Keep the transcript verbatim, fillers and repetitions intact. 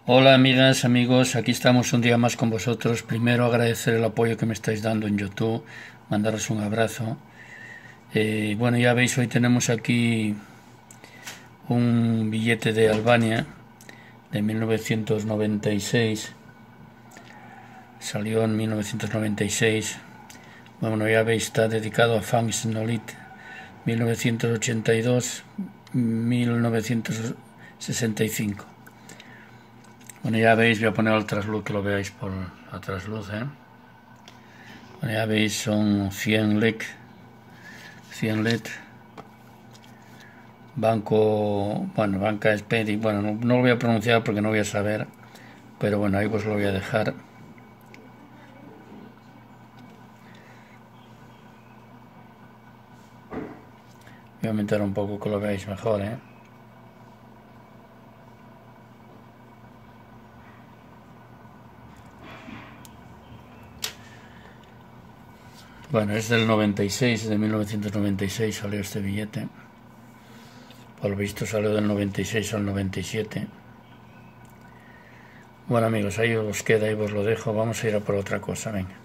Hola amigas, amigos, aquí estamos un día más con vosotros. Primero agradecer el apoyo que me estáis dando en YouTube, mandaros un abrazo. Eh, bueno, ya veis, hoy tenemos aquí un billete de Albania de mil novecientos noventa y seis. Salió en mil novecientos noventa y seis. Bueno, ya veis, está dedicado a Fangs Nolit, mil novecientos ochenta y dos a mil novecientos sesenta y cinco. Bueno, ya veis, voy a poner el trasluz que lo veáis por la trasluz, ¿eh? Bueno, ya veis, son cien lek, cien let. Banco, bueno, Banca Espedi, bueno, no, no lo voy a pronunciar porque no voy a saber, pero bueno, ahí pues lo voy a dejar. Voy a aumentar un poco que lo veáis mejor, ¿eh? Bueno, es del noventa y seis, de mil novecientos noventa y seis salió este billete. Por lo visto salió del noventa y seis al noventa y siete. Bueno amigos, ahí os queda, ahí os lo dejo. Vamos a ir a por otra cosa, venga.